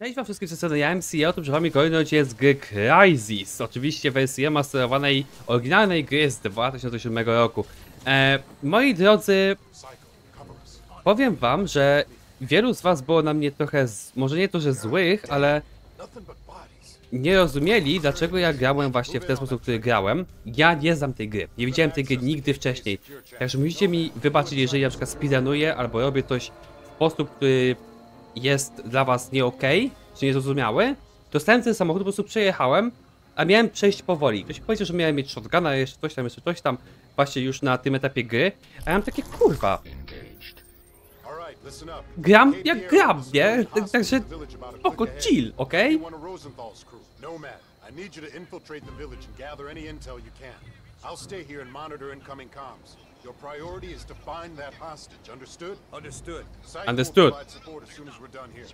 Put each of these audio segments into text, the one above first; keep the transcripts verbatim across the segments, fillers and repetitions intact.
Cześć wam wszystkim, z ja M C, ja tu przed wami kolejny odcinek z gry Crysis. Oczywiście wersji remasterowanej, oryginalnej gry z dwa tysiące siódmego roku. E, moi drodzy, powiem wam, że wielu z was było na mnie trochę, z, może nie to, że złych, ale nie rozumieli, dlaczego ja grałem właśnie w ten sposób, w który grałem. Ja nie znam tej gry, nie widziałem tej gry nigdy wcześniej. Także musicie mi wybaczyć, jeżeli na przykład speedrunuję albo robię coś w sposób, który jest dla was nie okej, czy niezrozumiały. Dostałem ten samochód, po prostu przejechałem, a miałem przejść powoli. Ktoś powiedział, że miałem mieć shotguna, jeszcze coś tam, jeszcze coś tam, właśnie już na tym etapie gry. A ja mam takie, kurwa, gram jak gram, nie? Także spoko, chill, okej? I'll stay here and monitor incoming comms. Your priority is to find that hostage, understood? Understood. Understood. Provide support as soon as we're done here.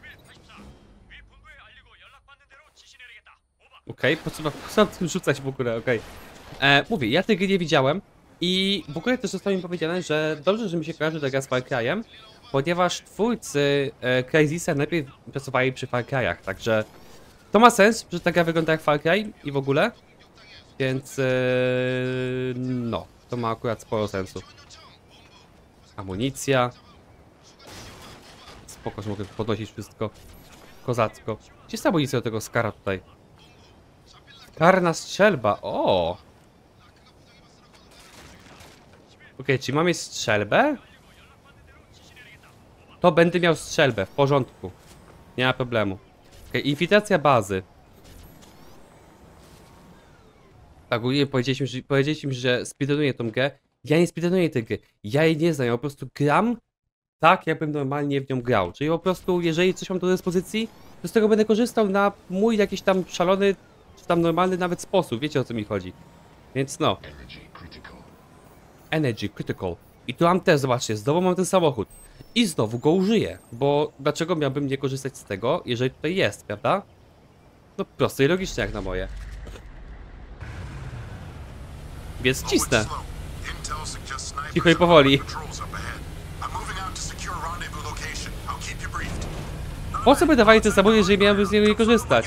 Okej, po co, po co tym rzucać w ogóle, okej. Okay. Mówię, ja tej gry nie widziałem i w ogóle też zostało mi powiedziane, że dobrze, że mi się kojarzy ta gra z Far Cry'em, ponieważ twórcy e, Crysisa najpierw pracowali przy Far Cry'ach, także to ma sens, że ta gra wygląda jak Far Cry i w ogóle, więc e, no, to ma akurat sporo sensu. Amunicja. Spoko, że mogę podnosić wszystko. Kozacko. Gdzie jest amunicja do tego skara tutaj? Karna strzelba, o! Okej, okay, czy mam mieć strzelbę? To będę miał strzelbę, w porządku. Nie ma problemu. Okej, okay, infiltracja bazy. Tak, ogólnie powiedzieliśmy, że, powiedzieliśmy, że speedrunuję tą grę. Ja nie speedrunuję tej gry. Ja jej nie znam, ja po prostu gram tak, jakbym normalnie w nią grał. Czyli po prostu, jeżeli coś mam do dyspozycji, to z tego będę korzystał na mój jakiś tam szalony, czy tam normalny nawet sposób. Wiecie, o co mi chodzi. Więc no. Energy Critical. I tu mam też, zobaczcie, znowu mam ten samochód. I znowu go użyję. Bo dlaczego miałbym nie korzystać z tego, jeżeli tutaj jest, prawda? No proste i logiczne jak na moje. Więc cisnę. Cicho i powoli. Po co by dawali ten samochód, jeżeli miałbym z niego nie korzystać?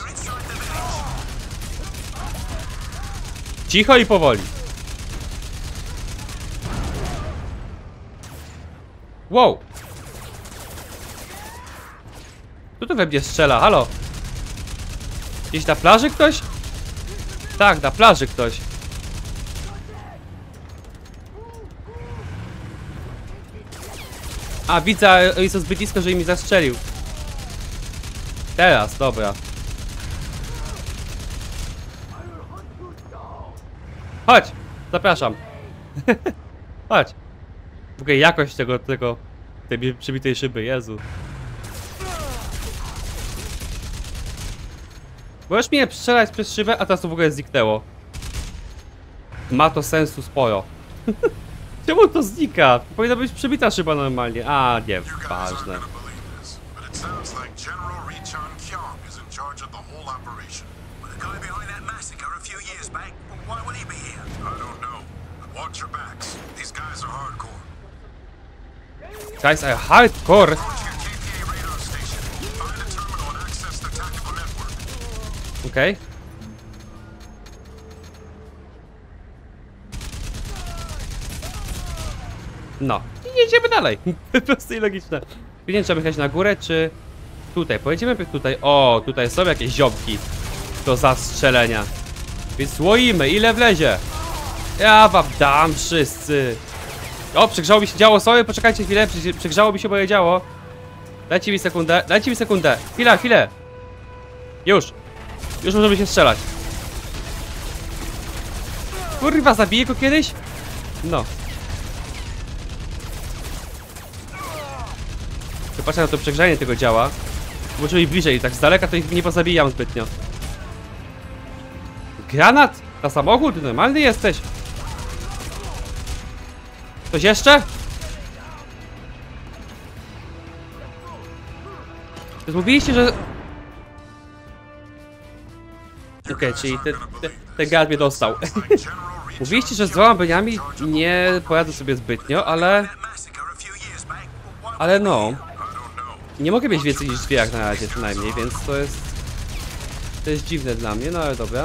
Cicho i powoli. Wow! Kto tu we mnie strzela? Halo? Gdzieś na plaży ktoś? Tak, na plaży ktoś. A, widzę, jest to zbyt blisko, że mi zastrzelił. Teraz, dobra. Chodź! Zapraszam. Chodź. W ogóle jakość tego, tego, tej przybitej szyby, Jezu. Możesz mnie strzelać przez szybę, a teraz to w ogóle zniknęło. Ma to sensu sporo. Czemu to znika? Powinna być przebita szyba normalnie. A, nie, ważne. Guys are hardcore. Okej. Okay. No. I jedziemy dalej. Proste i logiczne. Nie wiem, trzeba jechać na górę, czy tutaj. Pojedziemy tutaj. O, tutaj są jakieś ziomki do zastrzelenia. Więc łoimy. Ile wlezie? Ja wam dam wszyscy. O, przegrzało mi się działo. Sorry, poczekajcie chwilę. Przegrzało mi się moje działo. Dajcie mi sekundę. Dajcie mi sekundę. Chwila, chwilę. Już. Już możemy się strzelać. Kurwa, zabiję go kiedyś? No. Patrzę na to przegrzanie tego działa. Muszę mi bliżej, tak z daleka to ich nie pozabijam zbytnio. Granat? Na samochód? Normalny jesteś. Coś jeszcze? Mówiliście, że... Okej, okay, czyli ten te, te gad mnie dostał. Mówiliście, że z dwoma broniami nie poradzę sobie zbytnio, ale... Ale no... Nie mogę mieć więcej niż dwie jak na razie przynajmniej, więc to jest... To jest dziwne dla mnie, no ale dobra.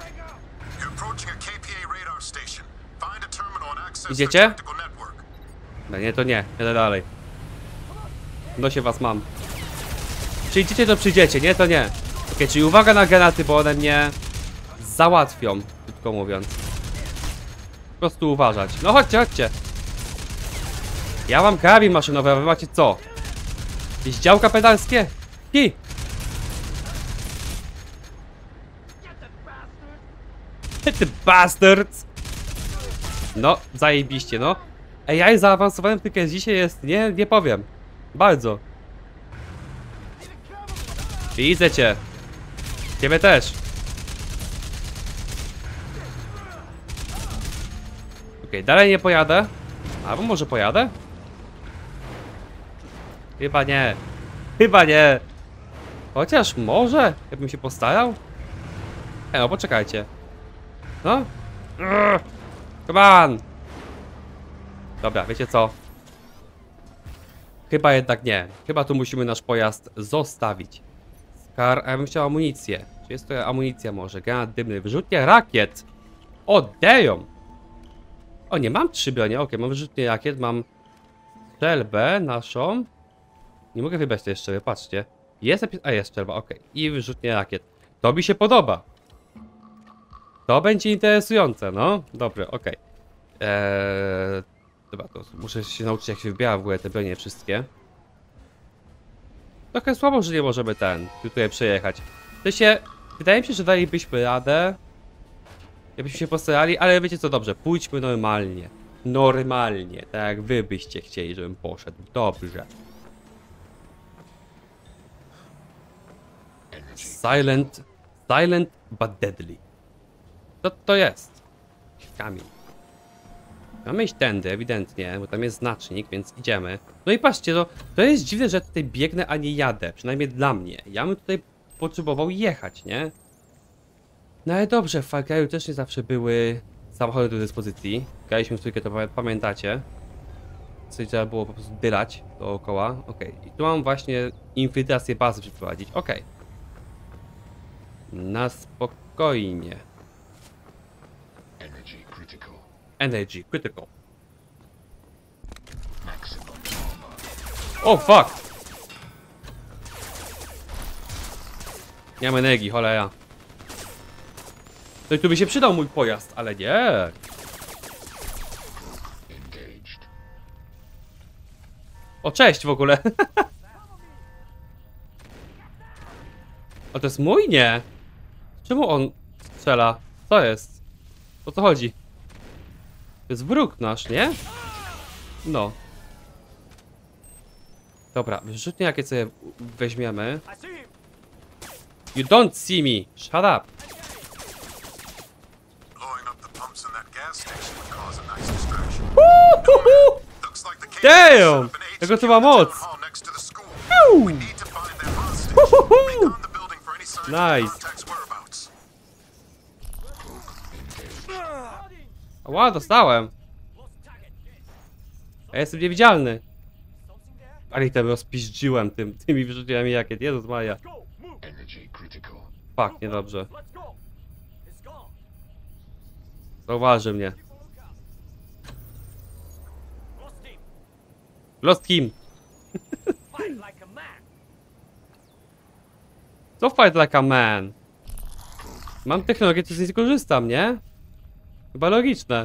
Idziecie? No nie, to nie, jadę dalej. No się was mam. Czy idziecie, to przyjdziecie, nie, to nie. Okej, okay, czyli uwaga na granaty, bo one mnie załatwią, krótko mówiąc. Po prostu uważać. No chodźcie, chodźcie. Ja mam karabin maszynowy, a wy macie co? Jakieś działka pedalskie? Hi! Ty bastards! No, zajebiście, no. A I zaawansowałem tylko dzisiaj jest, nie, nie powiem. Bardzo. Widzę cię. Ciebie też. Okej, okay, dalej nie pojadę. Albo może pojadę? Chyba nie. Chyba nie. Chociaż może, jakbym się postarał. E, no poczekajcie. No. Come on. Dobra, wiecie co? Chyba jednak nie. Chyba tu musimy nasz pojazd zostawić. Skar, a ja bym chciał amunicję. Czy jest to amunicja może? Granat dymny, wyrzutnie rakiet. O, damn. O, nie, mam trzy bronie. Ok, mam wyrzutnie rakiet, mam strzelbę naszą. Nie mogę wybrać tej strzelby, patrzcie. Jest napis... A, jest strzelba, ok. I wyrzutnie rakiet. To mi się podoba. To będzie interesujące, no. Dobre, ok. Eee... Dobra, to muszę się nauczyć, jak się wybiera w ogóle te bronie wszystkie. Trochę słabo, że nie możemy ten, tutaj przejechać. To się... Wydaje mi się, że dalibyśmy radę. Jakbyśmy się postarali, ale wiecie co, dobrze, pójdźmy normalnie. Normalnie, tak jak wy byście chcieli, żebym poszedł. Dobrze. Silent... Silent but deadly. Co to jest? Kamień. Mamy iść tędy, ewidentnie, bo tam jest znacznik, więc idziemy. No i patrzcie, to, to jest dziwne, że tutaj biegnę, a nie jadę. Przynajmniej dla mnie. Ja bym tutaj potrzebował jechać, nie? No ale dobrze, w Far Cry'u też nie zawsze były samochody do dyspozycji. Graliśmy w trójkę, to pamiętacie. Coś trzeba było po prostu dylać dookoła. Okej, okay. I tu mam właśnie infiltrację bazy przeprowadzić. Okej. Okay. Na spokojnie. Energy critical. O, fuck! Nie mam energii, cholera. No i tu by się przydał mój pojazd, ale nie. O, cześć w ogóle. O, to jest mój? Nie. Czemu on strzela? Co jest? O co chodzi? To jest wróg nasz, nie? No. Dobra, wyrzutnie jakie sobie weźmiemy. You don't see me! Shut up! Damn! Tego to ma moc! Nice! Ła, dostałem! Ja jestem niewidzialny! Ale i tam rozpiździłem tym, tymi wyrzutniami jakiet. Jezus Maria. Fuck, niedobrze. Zauważy mnie. Lost him! Co fight like a man? Mam technologię, to z niej nie korzystam, nie? Chyba logiczne.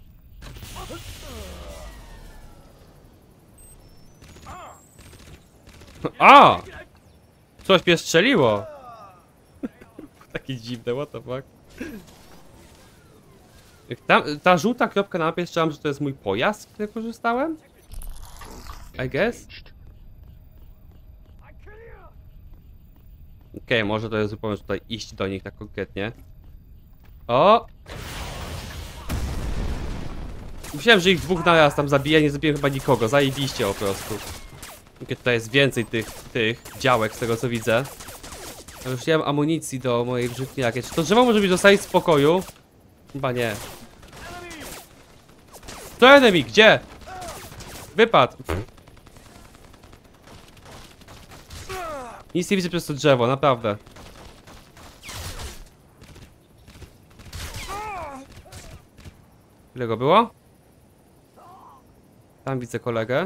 A! Coś mnie strzeliło. Takie dziwne, what the fuck. Ta, ta żółta kropka na mapie, strzelam, że to jest mój pojazd, z którego korzystałem? I guess? Okej, okay, może to jest zupełnie tutaj iść do nich tak konkretnie. O! Myślałem, że ich dwóch naraz tam zabiję, nie zabiję chyba nikogo, zajebiście po prostu. Okay, tutaj jest więcej tych, tych działek z tego co widzę. Ja już nie mam amunicji do mojej wrzutni rakiet. Czy to drzewo może być zostawić w spokoju? Chyba nie. To enemy, gdzie? Wypadł. Nic nie widzę przez to drzewo, naprawdę. Ile go było? Tam widzę kolegę.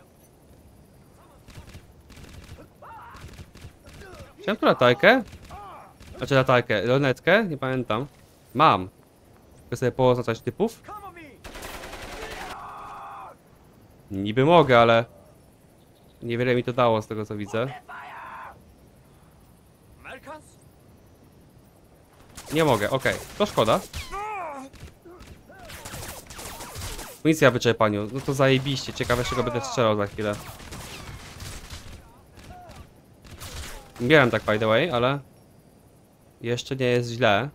Chciałem tu latajkę? Znaczy latajkę, lonetkę? Nie pamiętam. Mam. Mogę sobie pooznaczać typów? Niby mogę, ale... niewiele mi to dało z tego co widzę. Nie mogę, okej. Okay. To szkoda. Amunicja wyczerpaniu. No to zajebiście. Ciekawe, czego będę strzelał za chwilę. Bieram tak by the way, ale... jeszcze nie jest źle.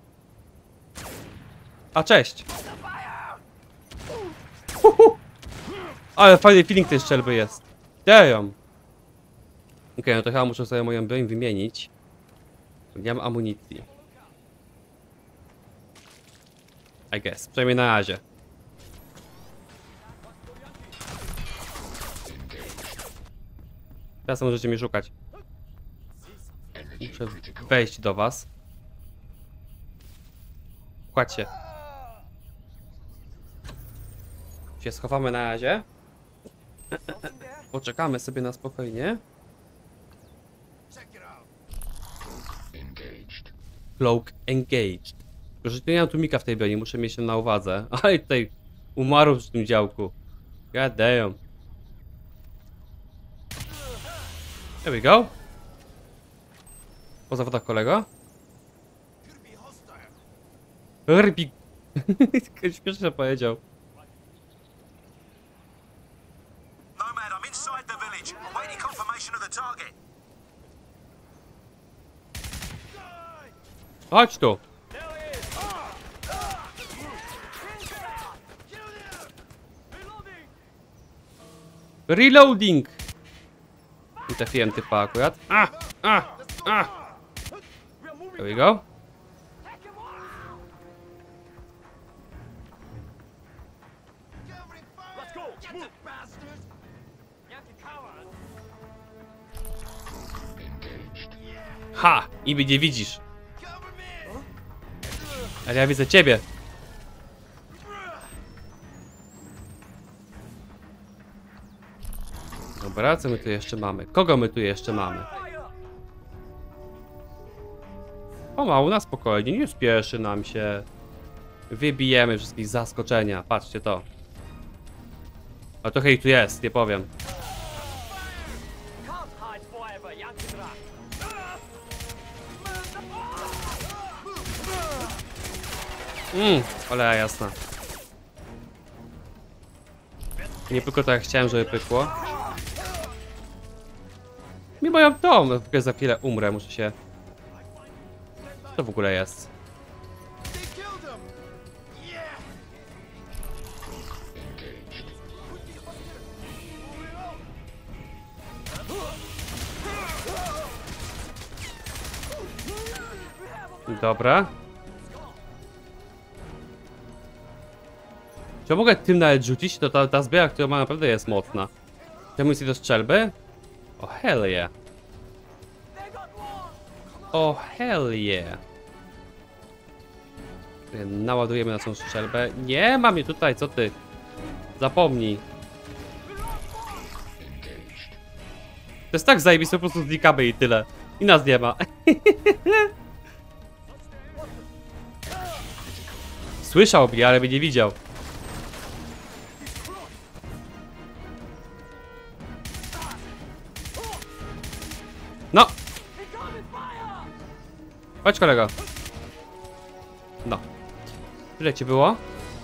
A, cześć! Uhu. Ale fajny feeling tej strzelby jest. Damn! Okej, okay, no to chyba muszę sobie moją broń wymienić. Nie mam amunicji. I guess. Przynajmniej na razie. Teraz możecie mnie szukać. Muszę wejść do was. Kładźcie. Się schowamy na razie. Poczekamy sobie na spokojnie. Cloak engaged. Proszę, nie mam tłumika w tej broni, muszę mieć się na uwadze. Ale tutaj umarł przy tym działku. God damn. There we go. Po zawodach kolego. Rybik. Śmiesznie powiedział. Nomad, I'm inside the village, waiting confirmation of the target. Chodź tu. Reloading. I trafiłem typa akurat. A, a, a. There we go. Ha! I mnie nie widzisz. Ale ja widzę ciebie. Dobra, co my tu jeszcze mamy? Kogo my tu jeszcze mamy? Pomału, na spokojnie, nie spieszy nam się. Wybijemy wszystkich z zaskoczenia. Patrzcie to. A trochę ich tu jest, nie powiem. Mmm, ale jasna. Nie pykło tak jak chciałem, żeby pykło. Mimo ja to, za chwilę umrę, muszę się... Co to w ogóle jest? Dobra. Czy mogę tym nawet rzucić? To ta, ta zbroja, która ma, naprawdę jest mocna. Czy misję do strzelby? O, oh, hell yeah. O, oh, hell yeah. Naładujemy na tą strzelbę. Nie, mam je tutaj, co ty? Zapomnij. To jest tak zajebiste, po prostu znikamy i tyle. I nas nie ma. Słyszał mnie, ale mnie nie widział. No! Chodź kolego. No. Tyle ci było?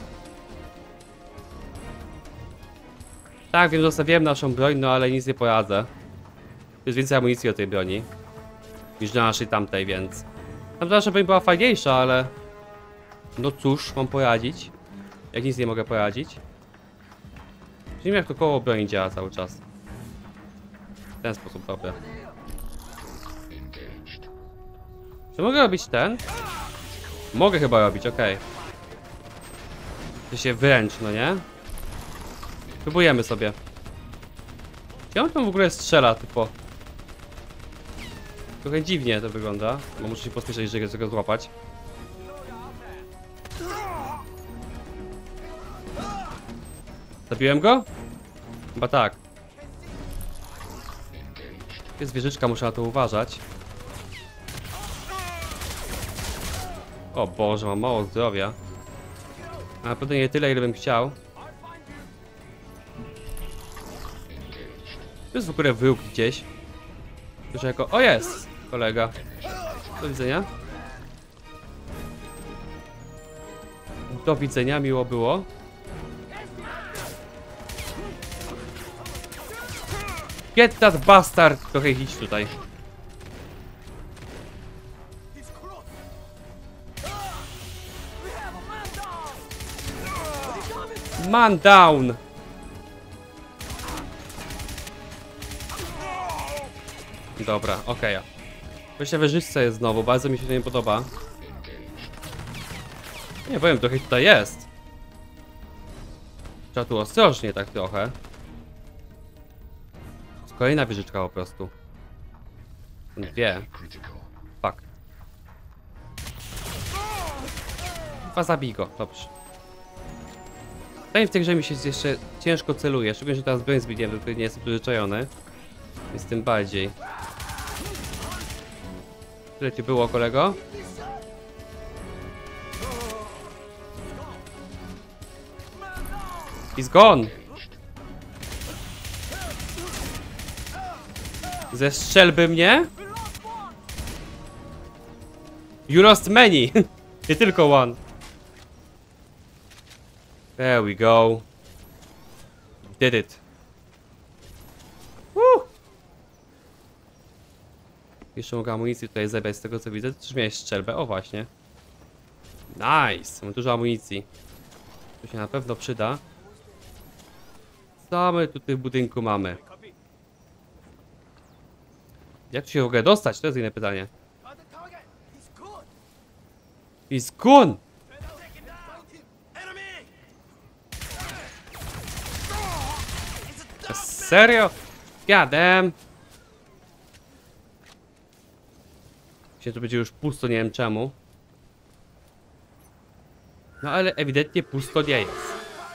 Tak, wiem, zostawiłem naszą broń, no ale nic nie poradzę. Jest więcej amunicji o tej broni niż na naszej tamtej, więc... Tamta nasza broń była fajniejsza, ale... No cóż, mam poradzić. Jak nic nie mogę poradzić. Nie wiem jak to koło broni działa cały czas. W ten sposób, dobra. Czy mogę robić ten? Mogę chyba robić, okej. Okay. To się wręcz, no nie? Próbujemy sobie. Gdzie on tam w ogóle strzela, typo? Trochę dziwnie to wygląda, bo muszę się pospieszyć, żeby go złapać. Zabiłem go? Chyba tak. Jest wieżyczka, muszę na to uważać. O Boże, mam mało zdrowia. A na pewno nie tyle, ile bym chciał. To jest w ogóle wróg gdzieś. Już jako... O, jest! Kolega. Do widzenia. Do widzenia, miło było. Get that bastard! Trochę idź tutaj. Man down! Dobra, okej. Okay. Myślę, że wyżyczce jest znowu, bardzo mi się to nie podoba. Nie powiem, trochę tutaj jest. Trzeba tu ostrożnie tak trochę. Jest kolejna wieżyczka po prostu. Dwie. Fuck. Chyba zabij go, dobrze. Tutaj w tej grze mi się jeszcze ciężko celuje, szczególnie, że teraz broń zbiegiem, do której nie jestem przyzwyczajony. Więc tym bardziej. Tyle ci było, kolego? He's gone! Ze strzelby mnie? You lost many! Nie tylko one. There we go. Did it. Woo! Jeszcze mogę amunicji tutaj zebrać z tego co widzę. Czyż miałeś strzelbę? O właśnie. Nice! Mam dużo amunicji. To się na pewno przyda. Co my tutaj w budynku mamy? Jak tu się w ogóle dostać? To jest inne pytanie. He's gone! Serio? God damn! Się tu będzie już pusto, nie wiem czemu. No ale ewidentnie pusto nie jest.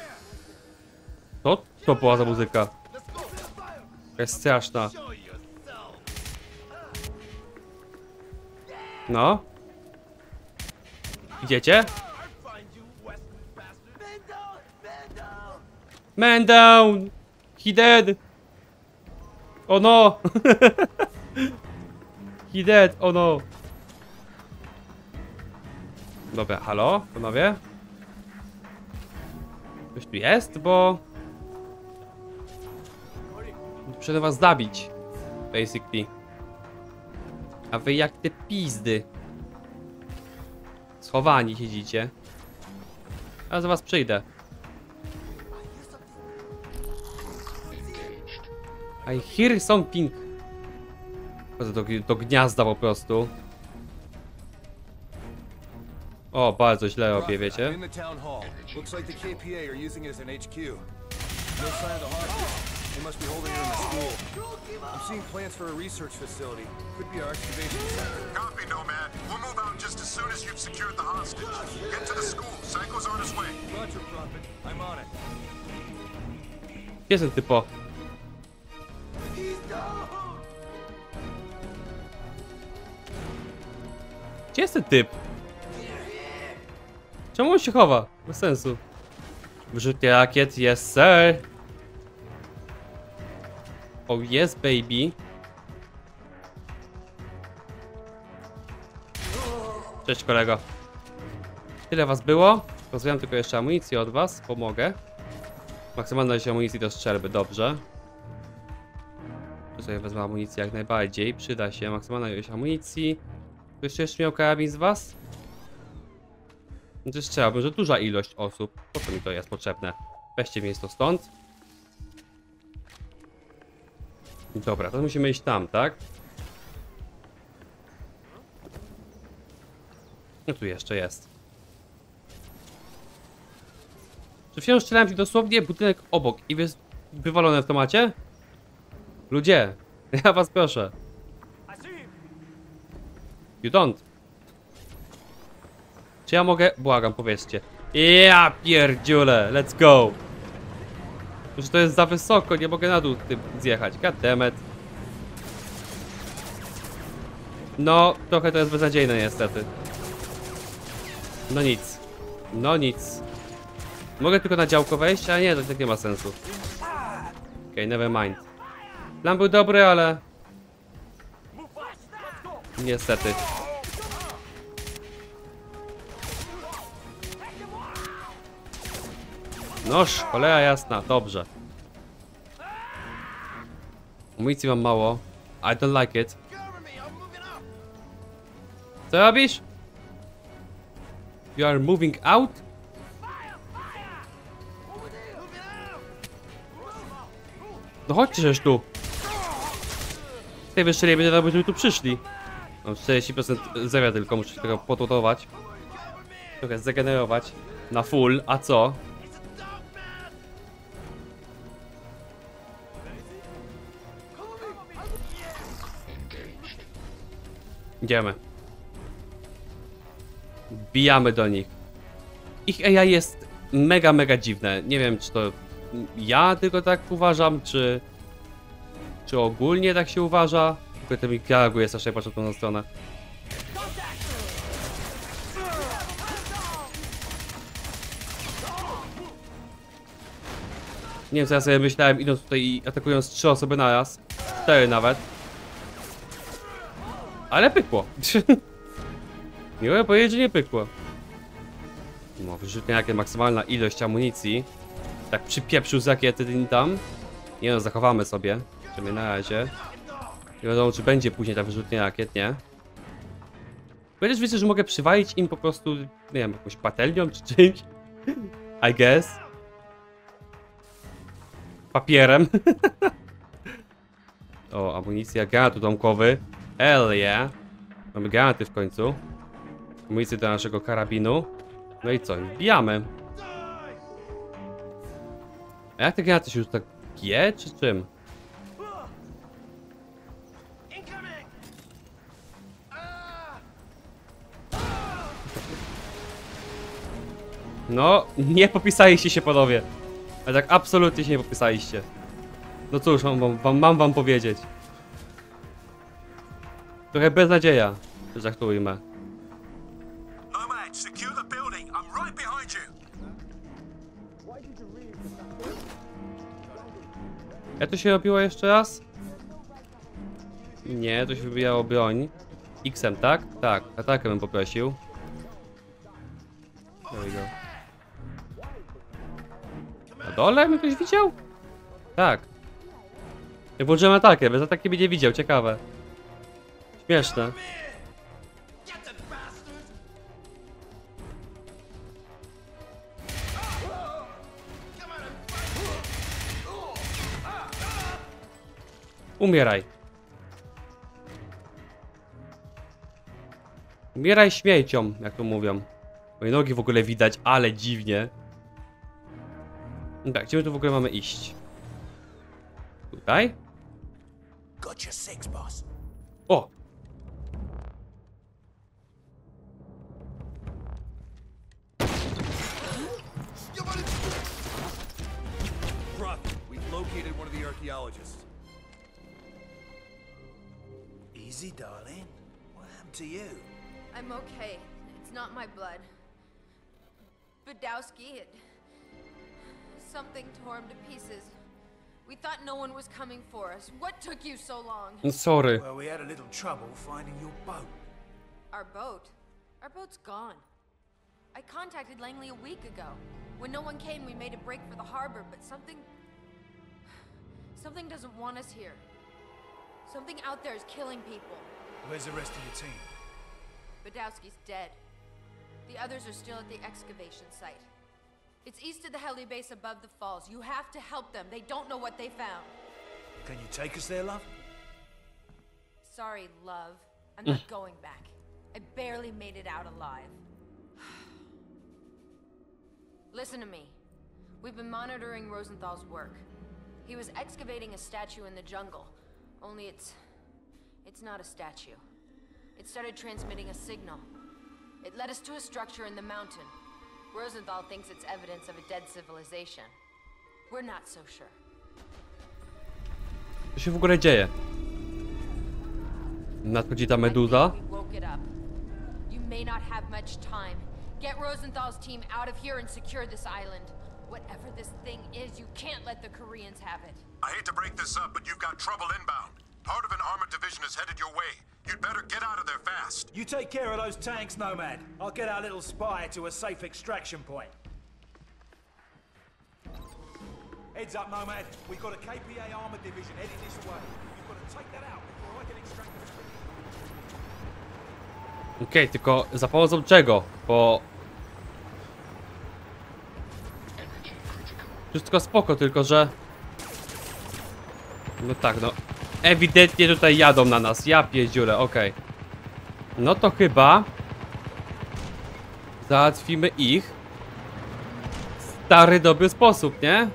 Co to była za muzyka? Jest straszna. No? Idziecie? Man down! He dead! Oh no! He dead, oh no! Dobra, halo, panowie? Ktoś tu jest, bo... Muszę was zabić. Basically. A wy jak te pizdy. Schowani siedzicie. A za was przyjdę. I hear something. Do, do gniazda po prostu. O, bardzo źle robię, wiecie? In the town hall. Looks like the K P A are using it as an H Q. No sign of the hostage. They must be holding her in the school. I'm seeing plans for a research facility. Could be our excavation center. Copy, Nomad. We'll move out just as soon as you've secured the hostage. Get to the school. Psycho's on his way. Roger, Prophet. I'm on it. Gdzie jest ten typo? Gdzie jest ten typ? Czemu on się chowa? Bez sensu. Wyrzutnie rakiet, yes sir. Oh yes baby. Cześć kolego. Tyle was było. Rozwijam tylko jeszcze amunicję od was. Pomogę. Maksymalna ilość amunicji do strzelby, dobrze. Tu sobie wezmę amunicję jak najbardziej. Przyda się maksymalna ilość amunicji. Ktoś jeszcze miał karabin z was? No to chciałbym, że duża ilość osób. Po co mi to jest potrzebne? Weźcie mi to stąd. Dobra, to musimy iść tam, tak? No tu jeszcze jest. Czy wciąż strzelałem ci dosłownie budynek obok i jest wywalone w tomacie? Ludzie, ja was proszę. You don't. Czy ja mogę? Błagam, powiedzcie. Ja pierdziule, let's go. Że to jest za wysoko, nie mogę na dół tym zjechać. Goddammit. No, trochę to jest beznadziejne niestety. No nic. No nic. Mogę tylko na działko wejść, a nie, to tak nie ma sensu. Okej, okay, never mind. Plan był dobry, ale... Niestety. Noż, cholera jasna, dobrze. Amunicji mam mało. I don't like it. Co robisz? You are moving out? No chodźcie żeż tu. Z tej wyższej będzie robić, żeby tu przyszli. Mam czterdzieści procent zera tylko, muszę się tego podładować. Trochę zregenerować. Na full, a co? Idziemy. Bijamy do nich. Ich A I jest mega, mega dziwne. Nie wiem, czy to ja tylko tak uważam, czy... Czy ogólnie tak się uważa? Tylko to mi reaguje strasznie, patrzę tą stronę. Nie wiem, co ja sobie myślałem, idąc tutaj i atakując trzy osoby na raz. Cztery nawet. Ale pykło. Nie mogę powiedzieć, że nie pykło. No, wyrzutnia jakie maksymalna ilość amunicji. Tak przypieprzył z rakiety tam. Nie no, zachowamy sobie. Przynajmniej na razie. Nie wiadomo, czy będzie później ta wyrzutnia rakiet, nie? Chociaż wiecie, że mogę przywalić im po prostu, nie wiem, jakąś patelnią czy czymś. I guess. Papierem. O, amunicja, granat domkowy. Hell yeah. Mamy granaty w końcu. Amunicję do naszego karabinu. No i co? Wbijamy. A jak te granaty się już tak G czy czym? No, nie popisaliście się panowie. Ale tak absolutnie się nie popisaliście. No cóż, mam wam, mam wam powiedzieć. Trochę beznadzieja, żartujmy. Nomad, secure the building. I'm right behind you. Jak to się robiło jeszcze raz? Nie, to się wybijało broń. X-em, tak? Tak, atakę bym poprosił. There we go. Na dole bym ktoś widział? Tak. Jak włączyłem atakę, bez ataki będzie widział, ciekawe. Śmieszne. Umieraj. Umieraj śmiecią, jak to mówią. Moje nogi w ogóle widać, ale dziwnie. Tak, gdzie my tu w ogóle mamy iść? Tutaj? Got your six, boss. O! Brock, we've located one of the archaeologists. Easy, darling. What happened to you? I'm okay. It's not my blood. Badowski, it... Something tore him to pieces. We thought no one was coming for us. What took you so long? Sorry. Well, we had a little trouble finding your boat. Our boat? Our boat's gone. I contacted Langley a week ago. When no one came, we made a break for the harbor, but something... Something doesn't want us here. Something out there is killing people. Where's the rest of your team? Badowski's dead. The others are still at the excavation site. It's east of the heli base above the falls. You have to help them. They don't know what they found. Can you take us there, love? Sorry, love. I'm not going back. I barely made it out alive. Listen to me. We've been monitoring Rosenthal's work. He was excavating a statue in the jungle. Only it's... it's not a statue. It started transmitting a signal. It led us to a structure in the mountain. Rosenthal thinks it's evidence of a dead civilization. We're not so sure. Co się w ogóle dzieje? Nadchodzi ta meduza? I think we woke it up. You may not have much time. Get Rosenthal's team out of here and secure this island. Whatever this thing is, you can't let the Koreans have it. I hate to break this up, but you've got trouble inbound. Part of an armored division is headed your way. You'd better get out of there fast. You take care of those tanks, Nomad. I'll get our little spy to a safe extraction point. Heads up, Nomad. We've got a K P A armored division heading this way. You've got to take that out before I can extract the... Okej, okay, tylko za pomocą czego? Bo... Wszystko spoko, tylko że... No tak, no... Ewidentnie tutaj jadą na nas, ja pierdziule, okej. Okay. No to chyba... Załatwimy ich... W stary, dobry sposób, nie?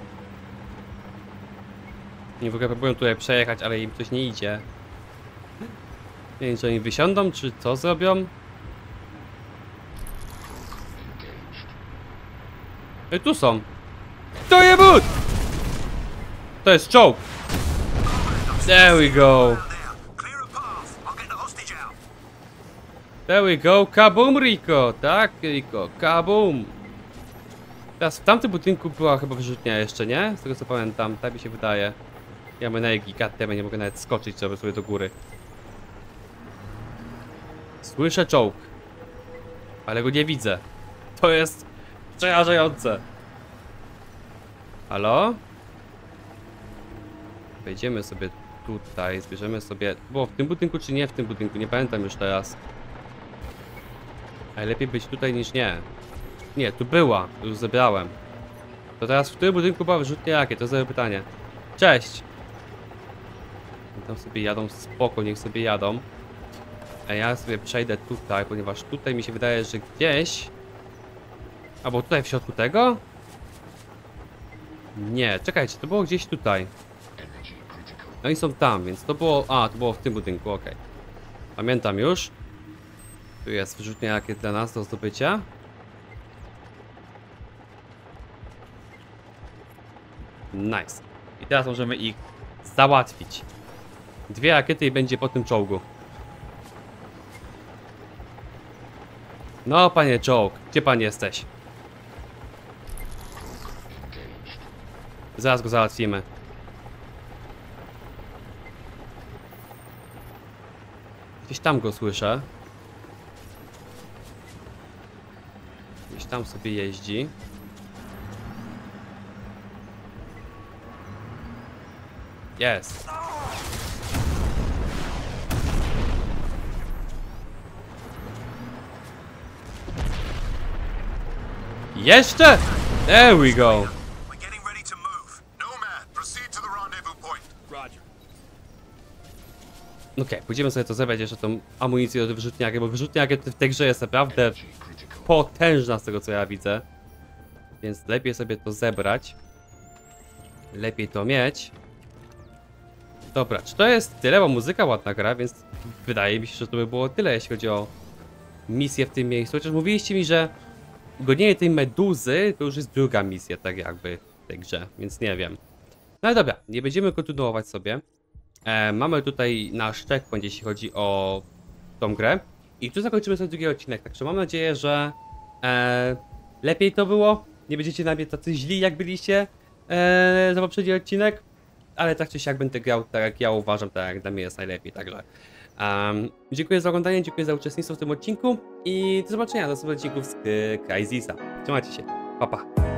Nie w ogóle próbują tutaj przejechać, ale im coś nie idzie. Nie wiem, czy oni wysiądą, czy co zrobią? I tu są. To jest but! To jest czołg. There we go. There we go. Kaboom, Rico. Tak, Rico. Kaboom. Teraz w tamtym budynku była chyba wyrzutnia jeszcze, nie? Z tego co pamiętam, tak mi się wydaje. Ja mam energii, goddammit, nie mogę nawet skoczyć sobie, sobie do góry. Słyszę czołg. Ale go nie widzę. To jest przerażające. Halo? Wejdziemy sobie tutaj, zbierzemy sobie... Było w tym budynku czy nie w tym budynku? Nie pamiętam już teraz. Ale lepiej być tutaj niż nie. Nie, tu była, już zebrałem. To teraz w którym budynku była wyrzutnia jakie? To jest pytanie. Cześć! Tam sobie jadą, spoko, niech sobie jadą. A ja sobie przejdę tutaj, ponieważ tutaj mi się wydaje, że gdzieś... Albo tutaj w środku tego? Nie, czekajcie, to było gdzieś tutaj. Oni są tam, więc to było... A, to było w tym budynku, ok. Pamiętam już. Tu jest wyrzutnia jakie dla nas do zdobycia. Nice. I teraz możemy ich załatwić. Dwie rakiety i będzie po tym czołgu. No, panie czołg, gdzie pan jesteś? Zaraz go załatwimy. Gdzieś tam go słyszę. Gdzieś tam sobie jeździ. Jest. Jeszcze? There we go. Okej, okay, pójdziemy sobie to zebrać jeszcze tą amunicję do wyrzutniaki, bo wyrzutniaki w tej grze jest naprawdę potężna z tego co ja widzę. Więc lepiej sobie to zebrać. Lepiej to mieć. Dobra, czy to jest tyle, bo muzyka ładna gra, więc wydaje mi się, że to by było tyle, jeśli chodzi o misję w tym miejscu. Chociaż mówiliście mi, że gonienie tej meduzy to już jest druga misja, tak jakby w tej grze, więc nie wiem. No ale dobra, nie będziemy kontynuować sobie. E, mamy tutaj nasz checkpoint, jeśli chodzi o tą grę. I tu zakończymy sobie drugi odcinek, także mam nadzieję, że e, lepiej to było. Nie będziecie na mnie tacy źli, jak byliście e, za poprzedni odcinek. Ale tak czy siak będę grał tak, jak ja uważam, tak jak dla mnie jest najlepiej, także... Um, dziękuję za oglądanie, dziękuję za uczestnictwo w tym odcinku i do zobaczenia w następnych odcinków z Crysisa. Trzymajcie się, pa pa!